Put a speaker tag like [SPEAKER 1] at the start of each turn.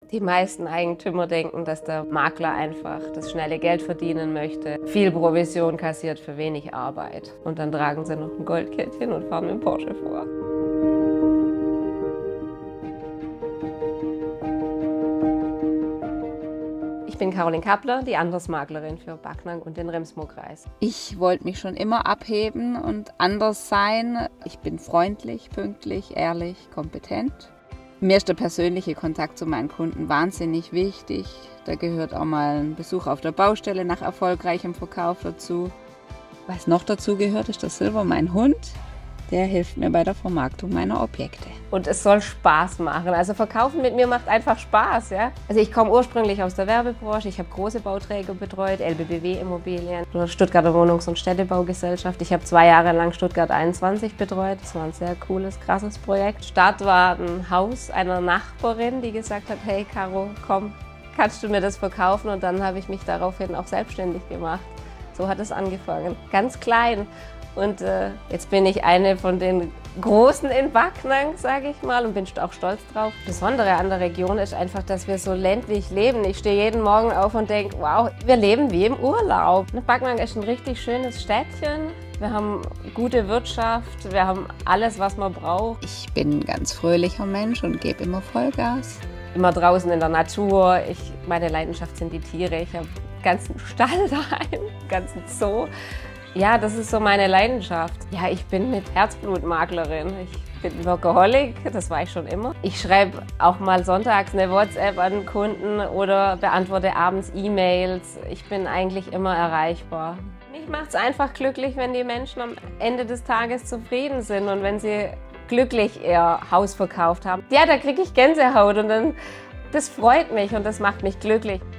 [SPEAKER 1] Die meisten Eigentümer denken, dass der Makler einfach das schnelle Geld verdienen möchte, viel Provision kassiert für wenig Arbeit. Und dann tragen sie noch ein Goldkettchen und fahren mit dem Porsche vor. Ich bin Caroline Kappler, die Andersmaklerin für Backnang und den Remsmar-Kreis.
[SPEAKER 2] Ich wollte mich schon immer abheben und anders sein. Ich bin freundlich, pünktlich, ehrlich, kompetent. Mir ist der persönliche Kontakt zu meinen Kunden wahnsinnig wichtig. Da gehört auch mal ein Besuch auf der Baustelle nach erfolgreichem Verkauf dazu. Was noch dazu gehört, ist der Silver, mein Hund. Der hilft mir bei der Vermarktung meiner Objekte.
[SPEAKER 1] Und es soll Spaß machen. Also Verkaufen mit mir macht einfach Spaß. Ja? Also ich komme ursprünglich aus der Werbebranche. Ich habe große Bauträger betreut, LBBW Immobilien, Stuttgarter Wohnungs- und Städtebaugesellschaft. Ich habe 2 Jahre lang Stuttgart 21 betreut. Das war ein sehr cooles, krasses Projekt. Start war ein Haus einer Nachbarin, die gesagt hat, hey Caro, komm, kannst du mir das verkaufen? Und dann habe ich mich daraufhin auch selbstständig gemacht. So hat es angefangen. Ganz klein. Und jetzt bin ich eine von den Großen in Backnang, sage ich mal, und bin auch stolz drauf. Das Besondere an der Region ist einfach, dass wir so ländlich leben. Ich stehe jeden Morgen auf und denke, wow, wir leben wie im Urlaub. Backnang ist ein richtig schönes Städtchen. Wir haben gute Wirtschaft, wir haben alles, was man braucht.
[SPEAKER 2] Ich bin ein ganz fröhlicher Mensch und gebe immer Vollgas.
[SPEAKER 1] Immer draußen in der Natur. Meine Leidenschaft sind die Tiere. Ich habe einen ganzen Stall daheim, einen ganzen Zoo. Ja, das ist so meine Leidenschaft. Ja, ich bin mit Herzblut Maklerin. Ich bin Workaholic, das war ich schon immer. Ich schreibe auch mal sonntags eine WhatsApp an Kunden oder beantworte abends E-Mails. Ich bin eigentlich immer erreichbar. Mich macht es einfach glücklich, wenn die Menschen am Ende des Tages zufrieden sind und wenn sie glücklich ihr Haus verkauft haben. Ja, da kriege ich Gänsehaut und dann, das freut mich und das macht mich glücklich.